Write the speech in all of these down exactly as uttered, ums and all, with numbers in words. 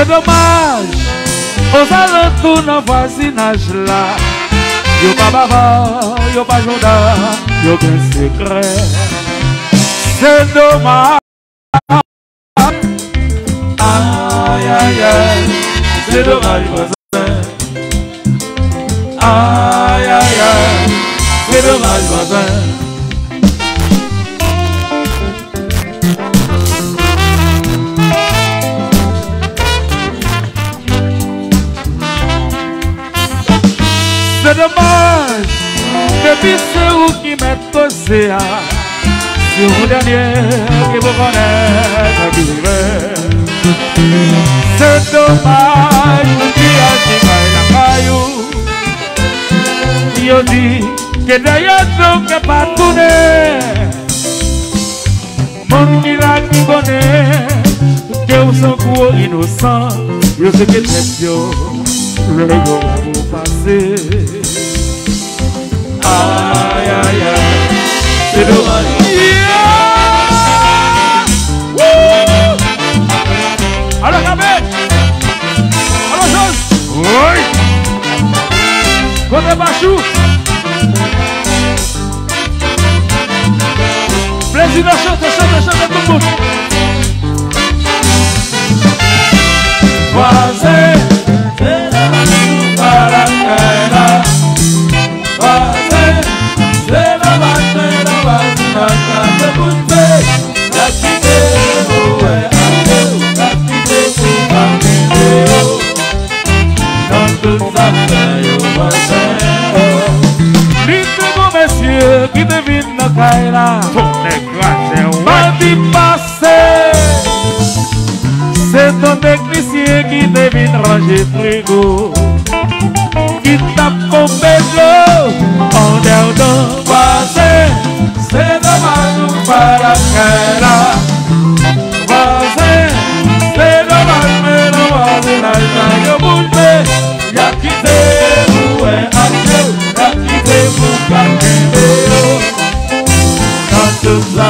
C'est dommage, aux alentours dans le voisinage là, yo pas bavard, yo pas joda, yo bien secret. C'est dommage, aïe aïe aïe, c'est dommage voisin. Aïe aïe aïe, c'est dommage voisin. C'est dommage, depuis c'est vous qui m'êtes causé. C'est vous dernier qui vous connaissez qui vivez. C'est dommage, qui a dit la caillou. Yo dit que d'ailleurs donc n'est pas tourné. Mon mira qui connaît que vous sont gros innocent. Yo sais que c'est yo le go vous passer. Aïe aïe aïe, c'est dommage. Yeah! Alors Gabé, alors chose. Oui. Côté Bachou. Plaisir de chanter, chanter, chanter tout le monde. Voisin, c'est la Bachou par la caïla. Voisin, c'est la Bachou, la Bachou, la Bachou, pour faire la quitté, ouais, la quitté pour parler. Dans tout ça, voisin. Monsieur qui devine dans Kaila, mardi passé, c'est ton technicien qui devine ranger frigo, qui tape mon pélo, en dehors passé, c'est dommage par la Kaila, passé, c'est dommage mais non c'est la taille au bout de y'a quitté, ouais, adieu, y'a quitté pour garder. Tout le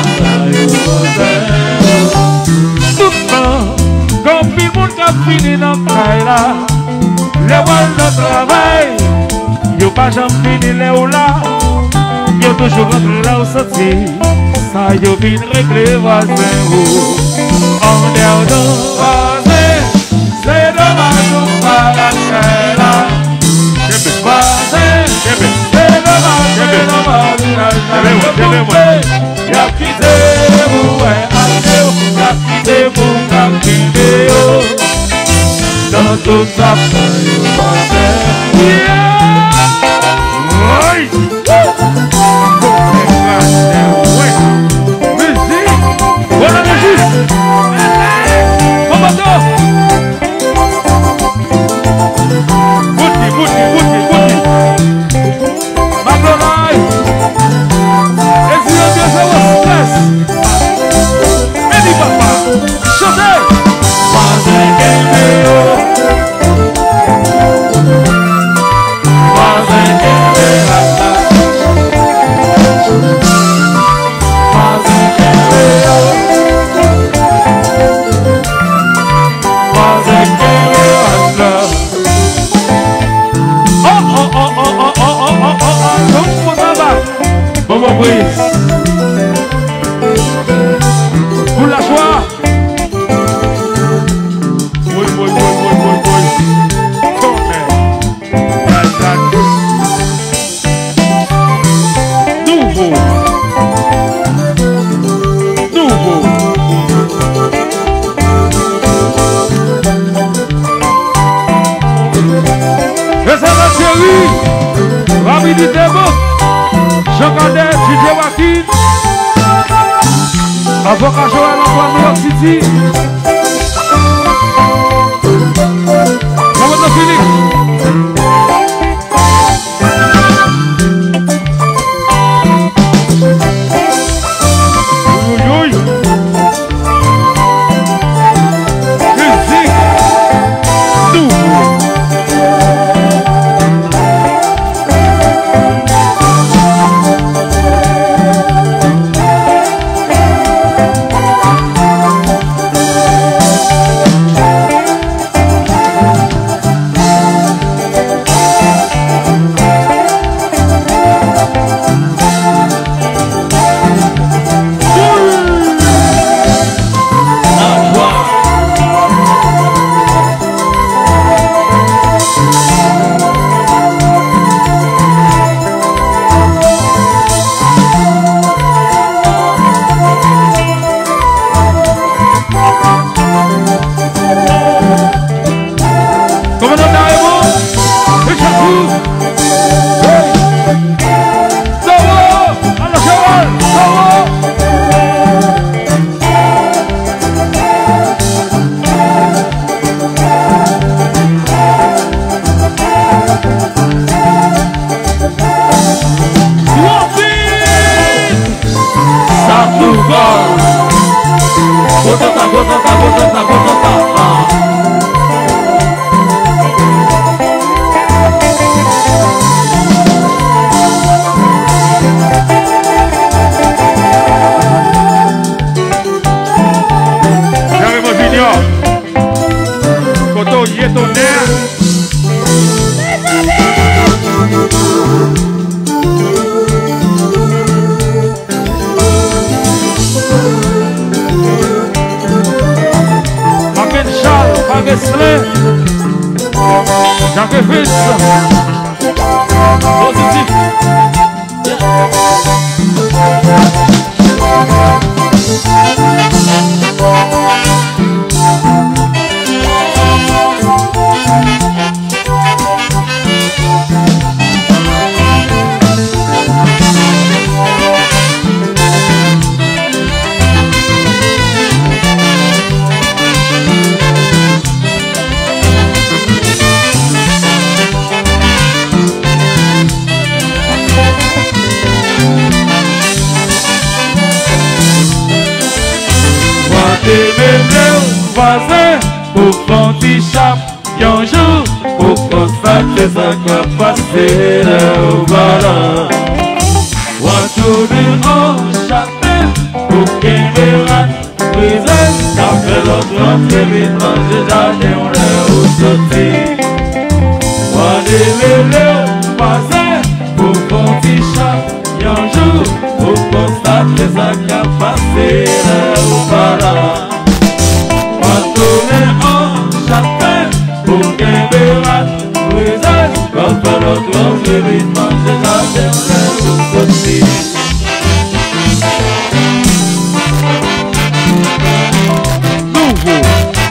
temps, quand tout le monde a fini dans le Kaila, les walls de travail, yo pas jamais fini les ou là, yo toujours rentré là où sorti, ça yo vient régler voisin ou en dehors voisin, c'est dommage ou pas la Kaila, voisin, c'est dommage, c'est dommage, y'a quitté vous, ouais, adieu, y'a quitté vous, y'a quitté vous. Dans tout ça, you passez. Yeah! Oui! Musique! Voilà le juste! Mon bateau! Bouti, bouti, bouti, bouti! McDonald's! Medi papa, chantez. Voisin Kembeo, voisin Kembeo, voisin Kembeo, voisin Kembeo. Oh oh oh oh oh oh oh oh oh oh, donc mon tabac, bon bon brise. Pour la joie. Oui, oui, oui, oui, oui, oui. Nouveau. Nouveau. Et ça va, chérie. Rapidité, bon. Jean-Cadet, J J Wakin. Avocat Joël Antoine New York City. Comment Félix? Oui, oui. Musique. Nouveau. Sacrifice positif. Fazer o ponte chap e um jour pour constater sa capaceira o varão. Quanto de um chapéu pour quem verá brisé, après l'autre entre vitrage já deu um réu sauté. Quando ele fazer o ponte chap e um jour pour constater sa capaceira o varão. Pour qu'un bérat brisé, quand par l'autre on se vide, manger la terre ou sauter. Nouveau.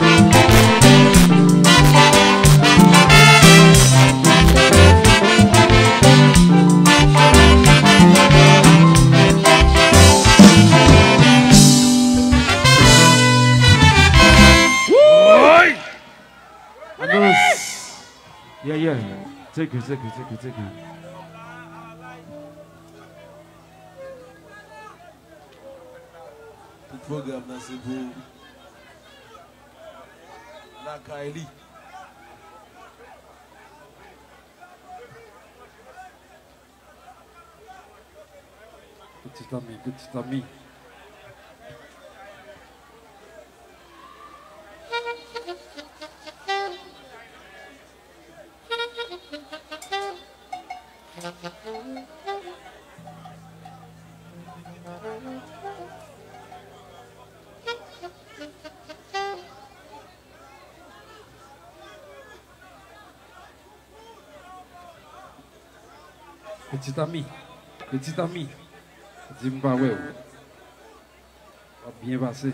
Yeah, yeah. Take it, take it, take it, take it. Tout programme là c'est pour la Kaili. Petit ami, petit ami. Petit ami, petit ami, dis-moi pas ouais, va bien passer.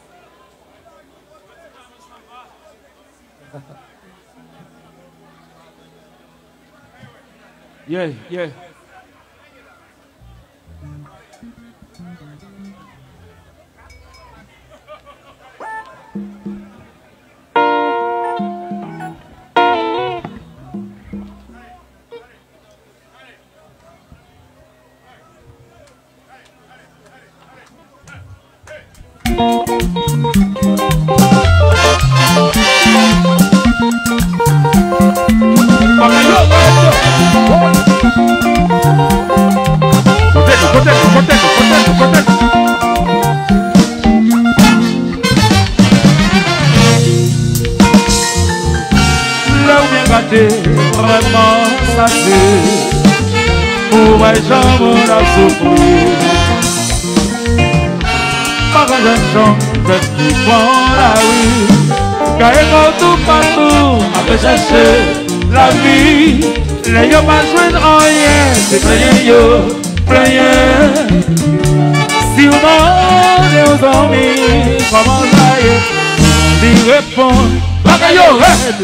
Yeah, yeah. Vraiment saché pour les gens on a souffert. Pas un jeune chanteur qui prend la rue, car il va tout partout à chercher la vie. Les gens pas joindre rien, c'est plein yo, plein. Si on demande aux amis comment ça y est, ils répondent pas yo red.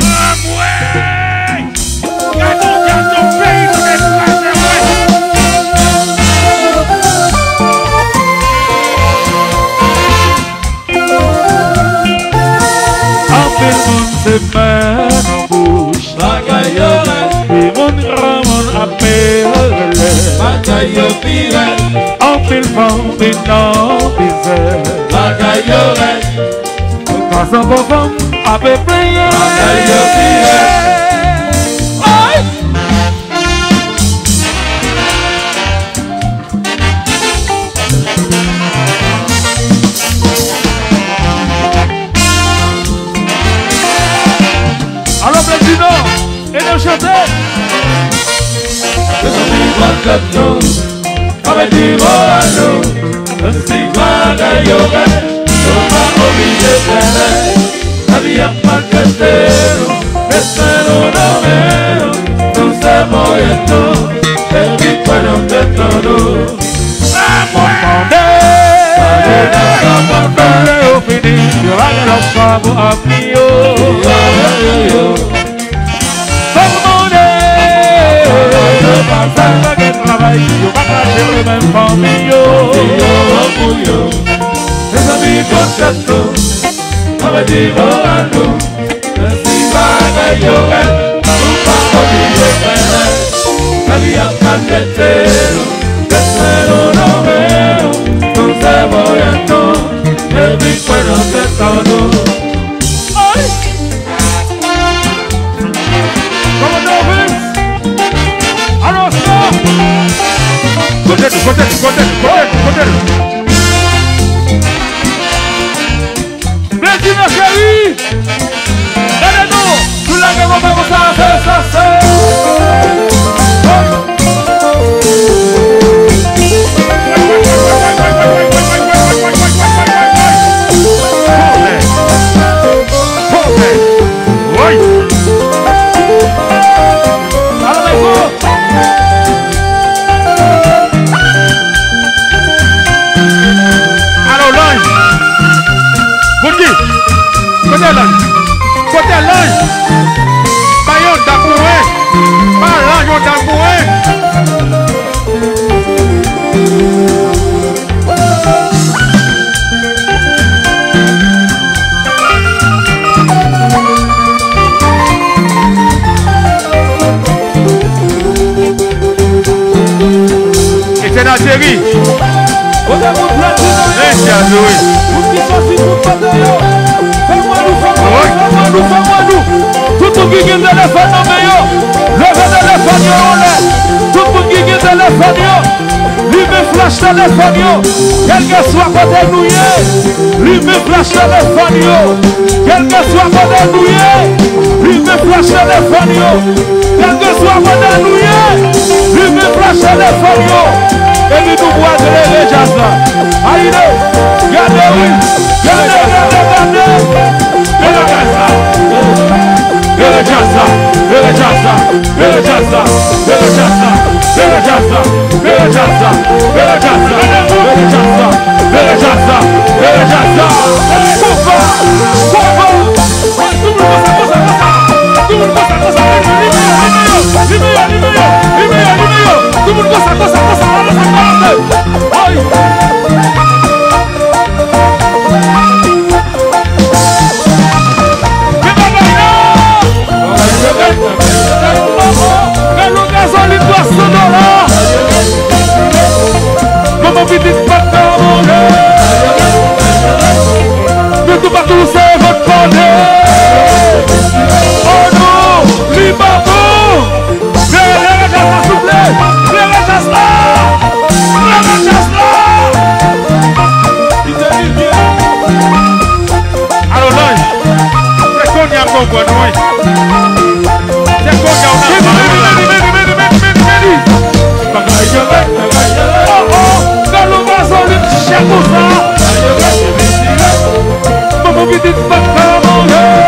Se met en bouche la gaillole et mon ramon appelle la gaillole en pile femme et non bizarre la gaillole Façon pour femme, à peu près. Alors, plein du Nord, et nous chanter. Je suis vivant comme nous, avec du morano, un stigma d'ailleurs, on m'a obligé de faire, la vie a pas que t'es, mais c'est nous nous, nous sommes moyennos, et puis quoi nous mettons-nous, à moi, au fini, je vais aller au fabo à Pio. Tout le monde ça va que travaille, je vais cacher le même famille. Les amis concerto, avec du morano, un stigma d'ailleurs, on m'a obligé de faire, la vie a pas que t'es, mais c'est nous nous, nous sommes moyennos, et puis quoi nous mettons-nous. Côté, côté, côté, côté, côté. Merci ma chérie. Regardez-nous. Tout la gueule, on va ça, ça, ça, ça. Côté l'ange, côté l'ange, pas yon d'aboué, pas l'ange yon d'aboué. Et c'est la série. Merci à Louis. Fais-moi-nous, fais-moi-nous. Tout le monde qui est téléphone, levez téléphone, tout le monde qui est téléphone, lui me flash téléphone, quel que soit côté nous, lui me flash téléphone, quel que soit côté nous, lui me flash téléphone, quel que soit côté nous, lui me flash téléphone, et lui nous voit de les jazz. Aïe, regardez, oui, regardez, regardez, regardez. Belejaza, Belejaza, Belejaza, Belejaza, Belejaza, Belejaza, Belejaza, Belejaza, Belejaza, Belejaza, Poupa, Poupa, tout le monde ça, ça, tout le monde ça, ça, libéo, libéo, libéo, libéo, tout le monde ça, ça, ça, ça, aïe. Comment vous-dites pas de manger? Ne tout pas tout c'est votre bonheur. Oh non, libre-vous. Les regards s'il vous plaît. Les regards là. Les regards là. Alors là, c'est qu'on y a encore bon, oui. C'est qu'on y a encore bon. Como que diz pra cá,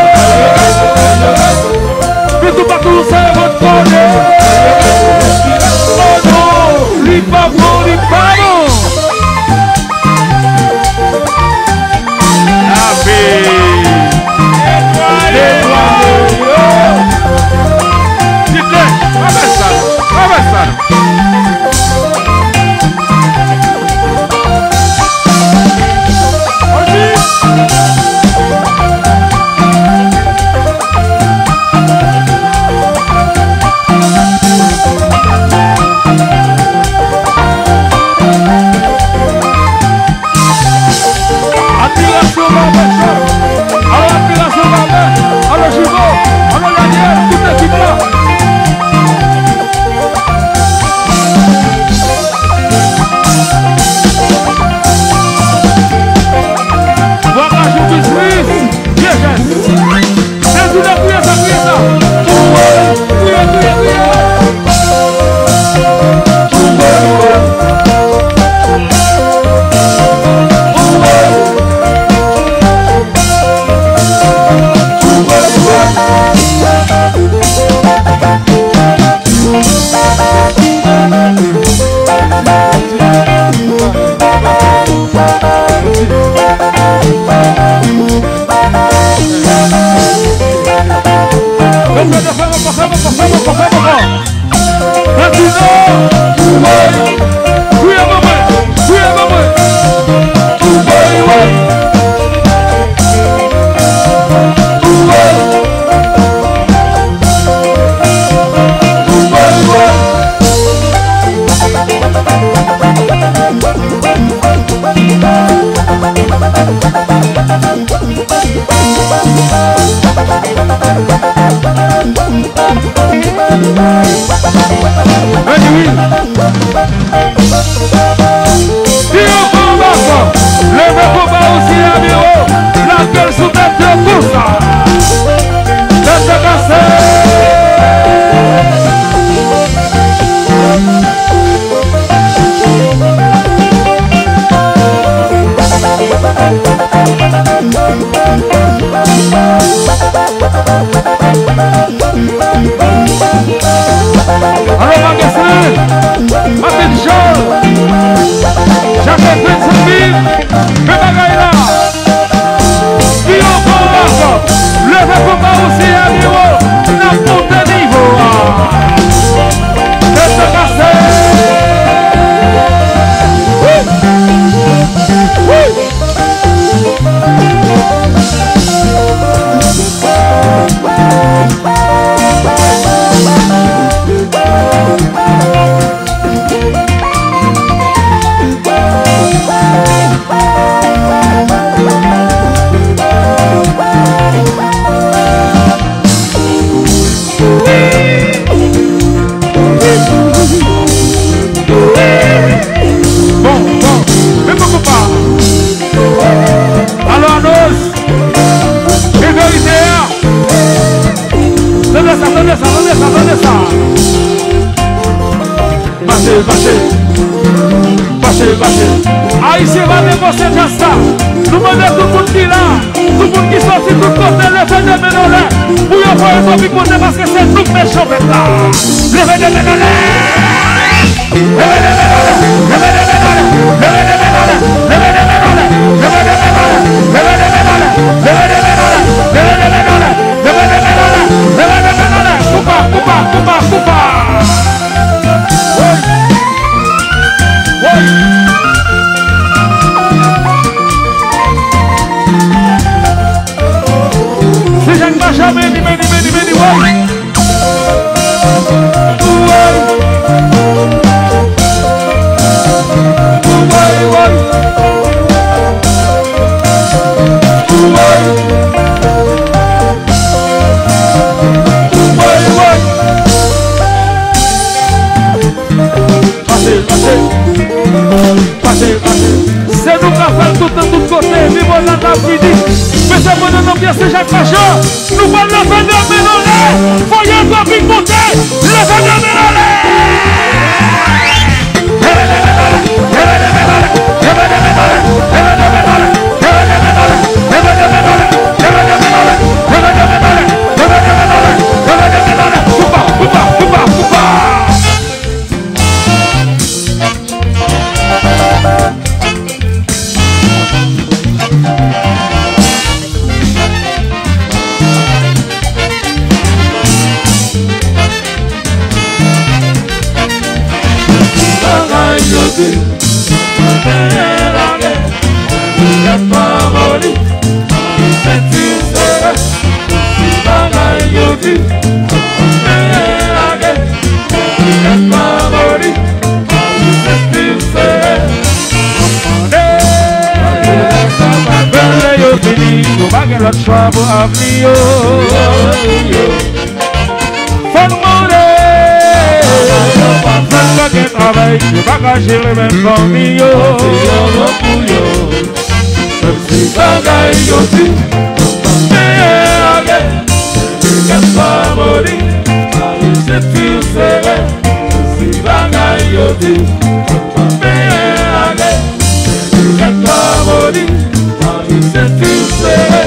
Haïtien va négocier déjà ça. Nous demandons tout le monde qui est là, tout le monde qui sortit, tout le côté, levez des mains dans l'air. Pour y avoir un peu côté parce que c'est nous qui méchants là. Levez des mains dans l'air. Levez des mains dans l'air. Levez des mains dans l'air. Levez des mains dans l'air. Levez des mains dans l'air. Levez des mains dans l'air. Levez des mains dans l'air. Levez des mains dans l'air. Levez des mains dans l'air. Levez des mains dans l'air. Levez des mains dans l'air. Coupa, coupa, coupa, coupa. Oui. Oui. C'est Jacques Benjamin, ni meni, meni, meni, oui. C'est nous qui avons tout de tout côté, vivons dans la vie. Mais c'est mon nom bien, c'est Jacques Major. Nous allons le faire de mélanger. Voyez toi, big monter. Le faire de mélanger. L'autre choix pour avenir. Faut demander. Faut pas qu'il travaille, je pas cacher les mêmes familles. Même si bagaille aussi, mais qu'est-ce pas mourir, c'est plus serré. Si bagaille aussi, mais qu'est-ce pas mourir, c'est plus serré.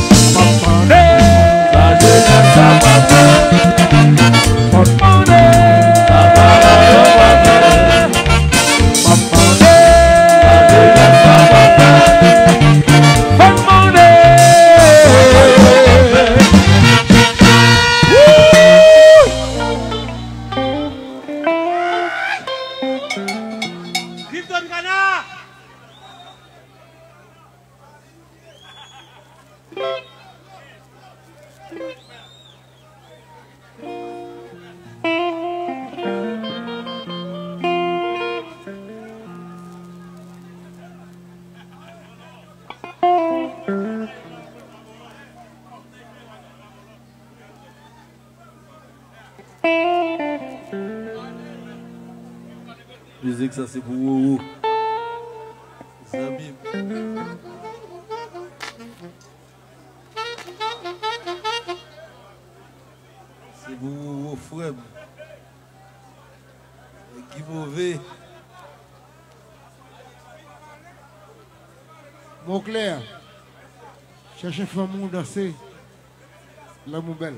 Musique, ça c'est pour vous. Amis. C'est pour vous, frère. Qui mauvais. Mon clair, cherchez une femme pour danser. L'amour belle.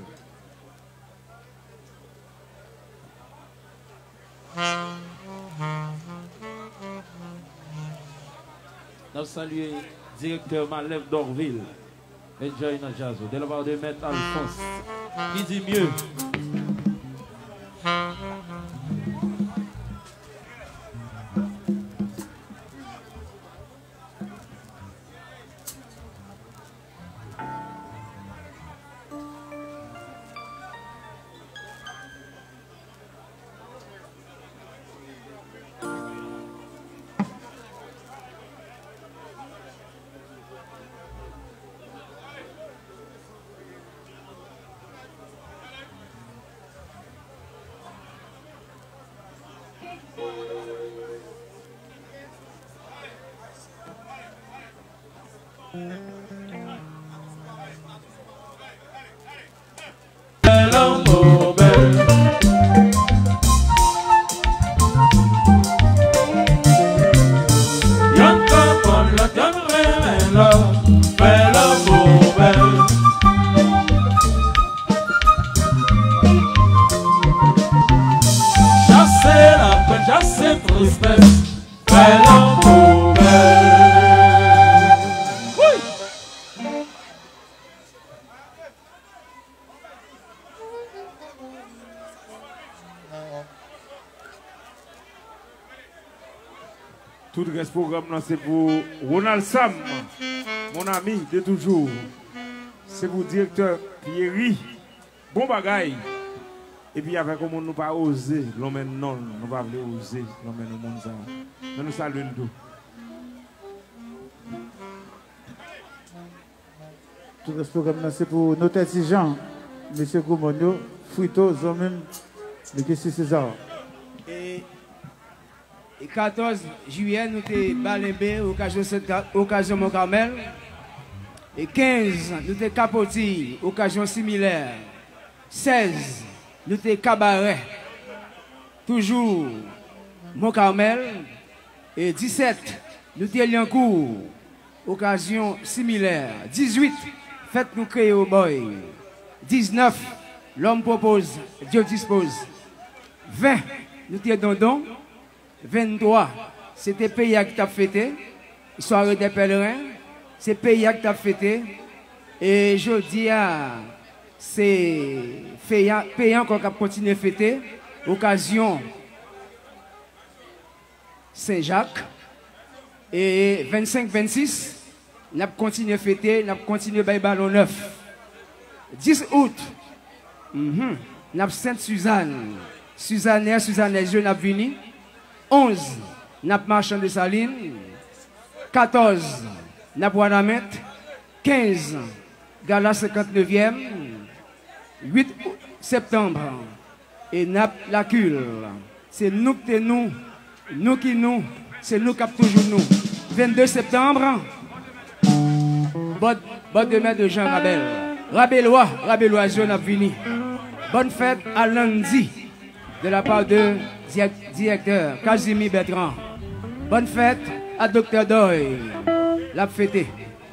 Nous saluons directeur Malève d'Orville. Enjoy dans jazz. De la part de Maître Alphonse. Qui dit mieux? Young ce programme c'est pour Ronald Sam, mon ami de toujours. C'est pour directeur Pierry. Bon bagaille. Et puis avec comment nous pas oser, l'homme non, nous pas oser, l'homme nous monde ça. Mais nous saluons tout. Tout ce programme c'est pour notre exigeant, M. Goumonio, Fruito, Zomem, le Kessi César. Et le quatorze juillet, nous avons Balimbé, occasion Mon Carmel. Et quinze, nous avons Capoti, occasion similaire. seize, nous avons Cabaret, toujours Mon Carmel. Et dix-sept, nous avons Liancourt, occasion similaire. dix-huit, faites-nous créer au boy. dix-neuf, l'homme propose, Dieu dispose. vingt, nous avons Dondon. vingt-trois, c'était pays qui t'a fêté, soirée des pèlerins, c'est pays qui t'a fêté, et je dis, c'est payant qu'on a continué à fêter, occasion Saint-Jacques, et vingt-cinq vingt-six, nous avons continué à fêter, nous avons continué à faire ballon neuf. dix août, nous avons Sainte-Suzanne, Suzanne, Suzanne, je n'ai venu. onze, Nap Marchand de Saline. quatorze, Nap Wanamet. quinze, Gala cinquante-neuvième. huit septembre, et Nap Lacule. C'est nous qui nous, nous qui nous, c'est nous qui avons toujours nous. vingt-deux septembre, bonne, bonne demain de Jean Rabel. Rabellois, Rabellois, je n'ai venu. Bonne fête à lundi de la part de directeur Casimir Bertrand. Bonne fête à Docteur Doy. La fêté.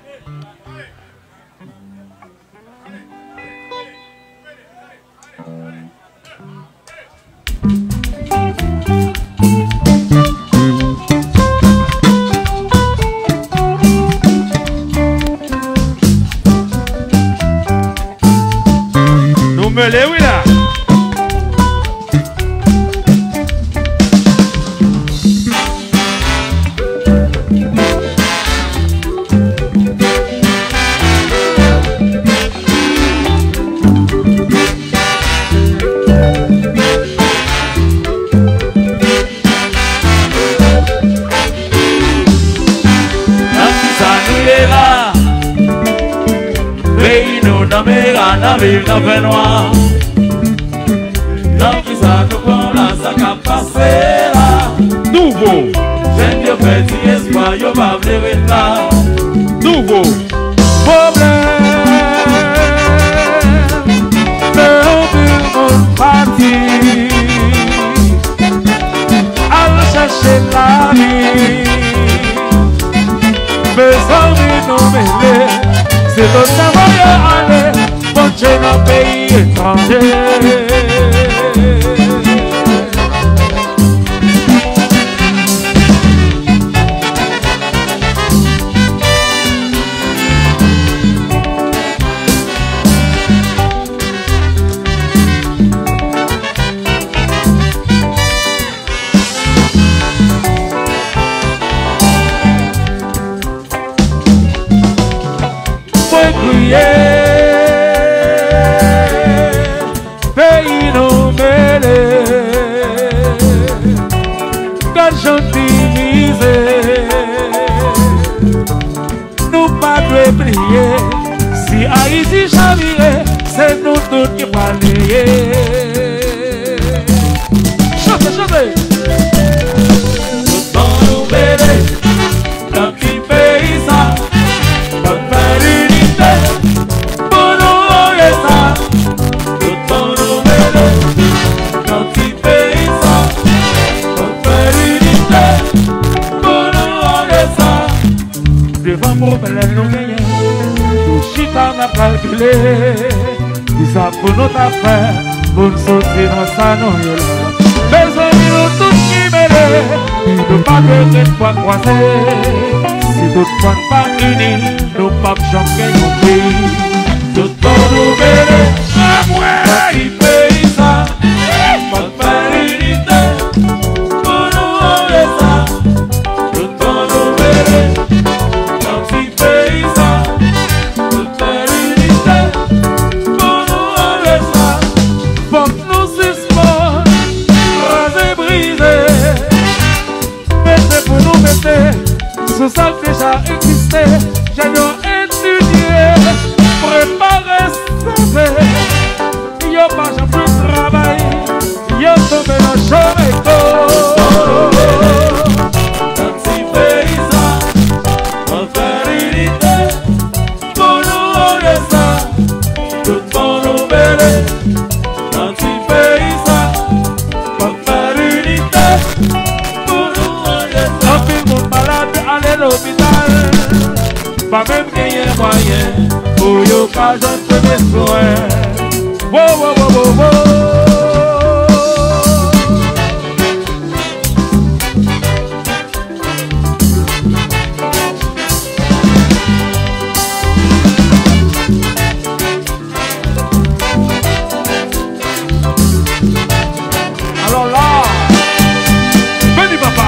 Nous me les oui là. La ville n'a fait noir. Donc ça nous prend la sac à passer là. Nouveau. J'aime bien petit espoir, yo pas vlever là. Nouveau. Problème. Le parti. Allons chercher la vie. Besoin de nous mêler. C'est le travail à aller. J'ai dans le pays étranger. Faut crier. Nous pas de prier. Si Haïti chaviré, c'est nous tous qui balayer. Chantez, chantez. Tout dans nous bébé, dans petit pays ça, bonne faire l'unité, pour nous voler ça. Tout dans nous bébé, dans petit pays ça, bonne faire l'unité, pour nous voler ça. Devant mon problème nous gagnons, tout chita n'a pas calculé. Ils savent pour notre affaire, pour nous sortir dans sa noyelle. Mes amis nous tous qui mêlent, nous pas que une fois croisés. Si toutefois pas unis, nous pas jamais compris. Tout dans nous mêlés, à moi, qui paye ça, bonne faire l'unité, pour nous voler ça. Tout dans ça déjà existé, j'ai étudié, préparé, sauvé. Yo pas jamais plus travail, yo tombé dans le chômage. Dans ces paysans, on fait l'unité, pour nous on descend, tout le monde nous belle. Dans ces paysans, on fait l'unité, pour nous on descend. Un film malade, allez à l'hôpital, pas même gagner moyen, pour yo pas jamais mes soins. Wow, wow, wow, wow, wow. Alors là, venez papa.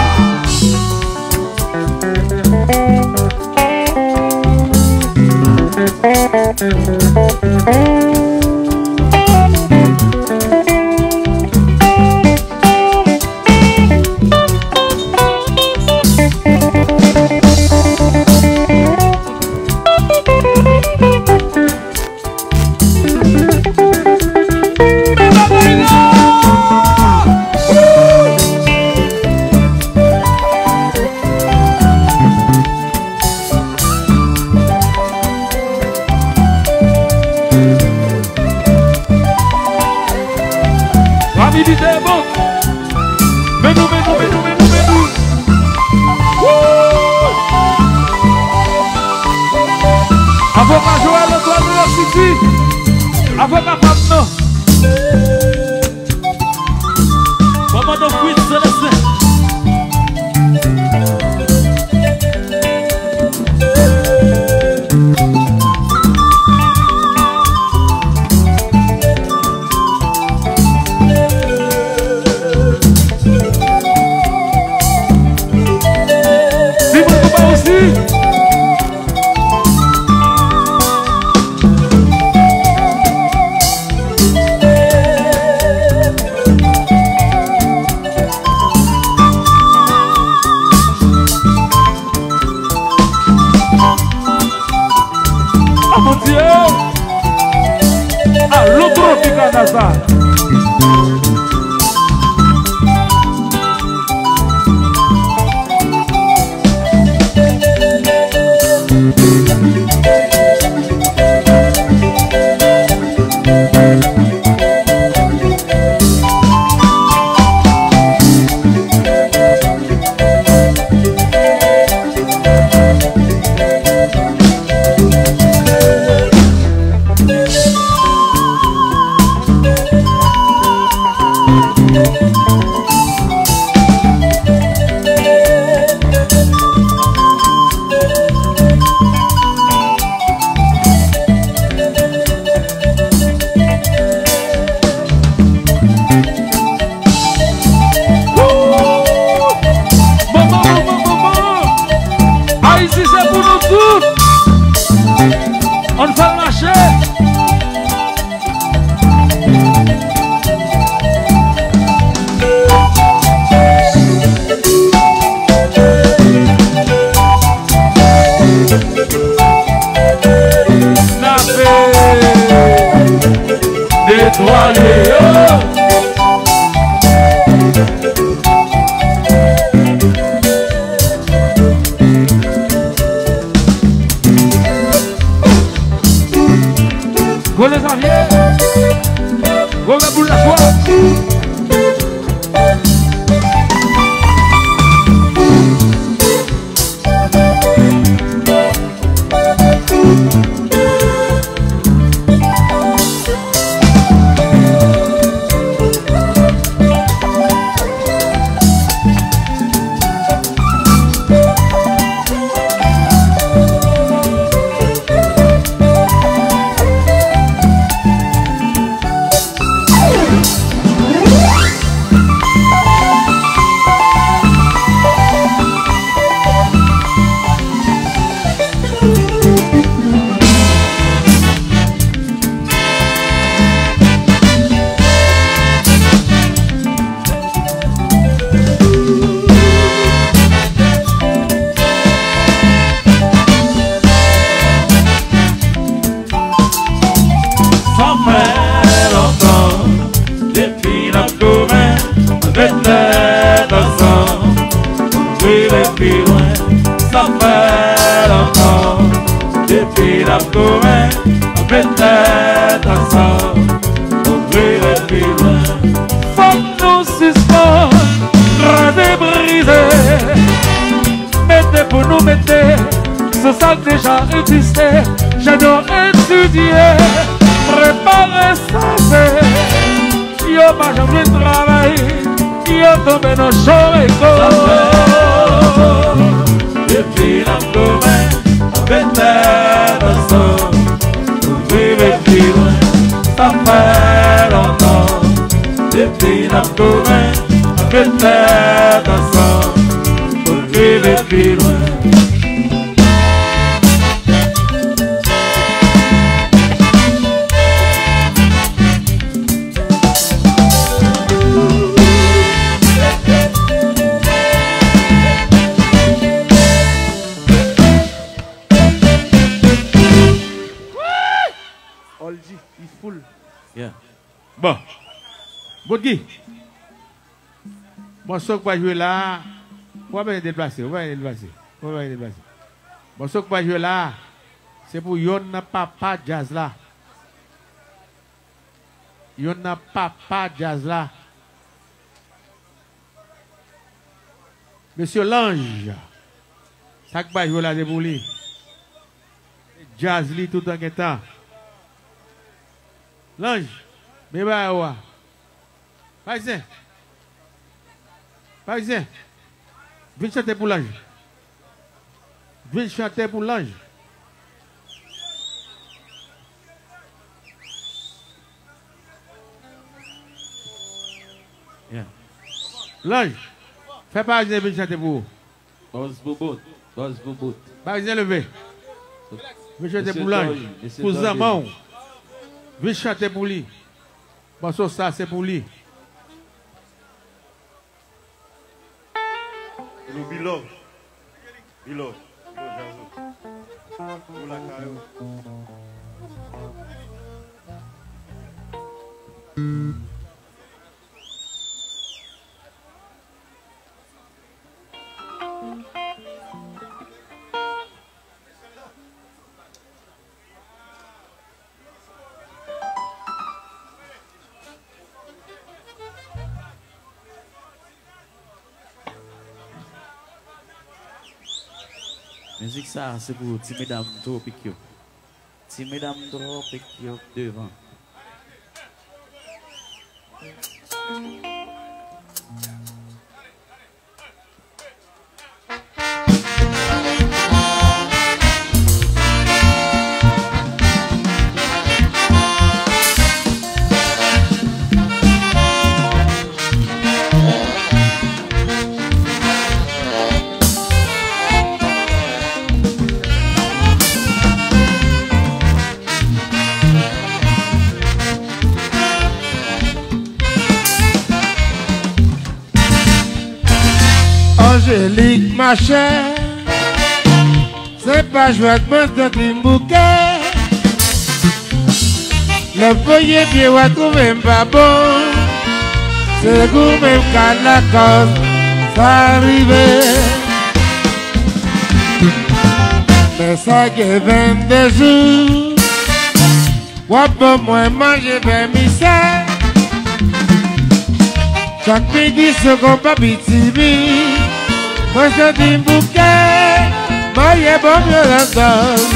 Rapidité, bon. Mets-nous, mets-nous, mets-nous, mets-nous, mets-nous. Avocat Joël Antoine de la City. Avocat Pablo. Commandant Fouit Célestin. Oh mon Dieu! Ah, l'autre Picanaza! On fait le marché. Nappé, nettoyé, oh. ça fait longtemps. Depuis la commune, peut-être ensemble, ouvrir et puis loin. Faut nous suspendre, raser, briser. Mettez pour nous, mettez, ce sac déjà existé. J'adore étudier, préparer ça, c'est. Yo pas jamais travaillé, yo tombé dans le champ et depuis la commune, peut-être ensemble, ouvrir et puis loin. Ça fait longtemps. Depuis la commune, peut-être ensemble, ouvrir et puis loin. Yeah. Bon. Boudgui. Bon, ce que va jouer là, on va bien déplacer, on va bien déplacer. On va bien déplacer. Bon, ce que va jouer là, c'est pour yon papa jazz là. Yon papa jazz là. Monsieur Lange, ça que va jouer là, c'est pour lui. Jazz li tout en temps. Lange, mais bah ouais. Parisien. Parisien. Viens chanter pour l'ange. Viens chanter pour l'ange. Yeah. L'ange. Fais Parisien, viens chanter pour vous. Boss Boubou. Boss Boubou. Parisien levé. Viens chanter pour l'ange. Pour Zaman. Viens chanter pour lui. Bon, ça, c'est pour lui. Le Bilo. Bilo. Pour la caillou. Musique ça, c'est pour ti mesdames trop piquio. Ti mesdames trop piquio devant. Angélique, ma chère, c'est pas joie de me donner un bouquet. Le foyer bien va trouver un pas bon. C'est le goût même qu'à la cause, ça arrive. Mais ça qui est vingt-deux jours, ouais, pour moi, manger vers misère. Chaque midi, ce qu'on peut bitimi. Moi je dis bouquet, moi y'a bon mieux la dose.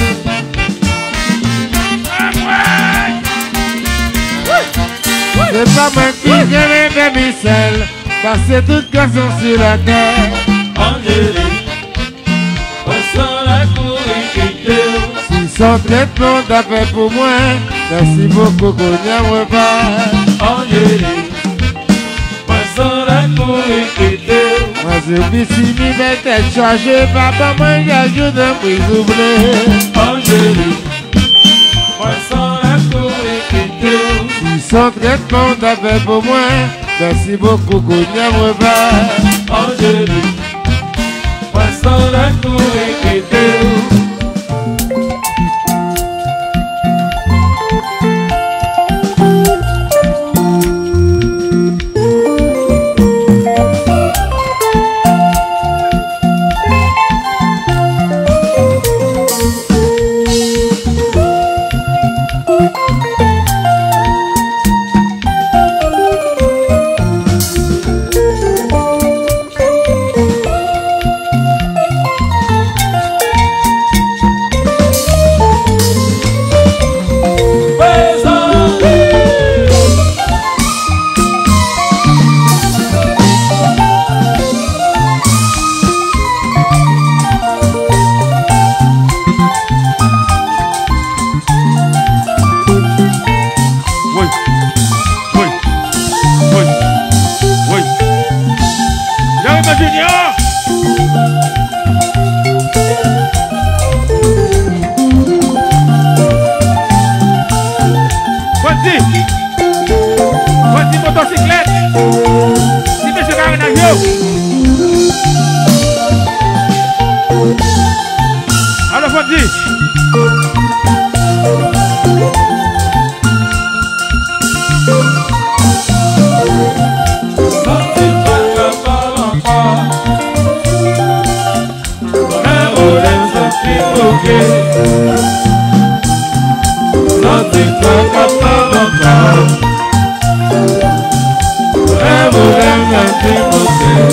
C'est pas moi qui j'aime faire mes selles, parce que toutes garçons sur la terre. Angélique, passant la cour et quitte. Si son traitement t'a fait pour moi, merci beaucoup qu'on y a repas. Angélique, passant la cour et quitte. Moi je me suis mis mes têtes chargées, papa moi j'ajoute un prix oublié. Angélique, passant la cour et quitte. Si son traitement t'a fait pour moi, merci beaucoup qu'on y a repas. Angélique, passant la cour et quitte. va dire. Nothing but a problem. Forever and nothing okay.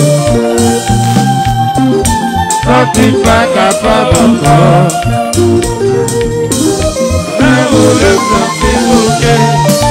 Nothing but a problem. Forever and nothing okay.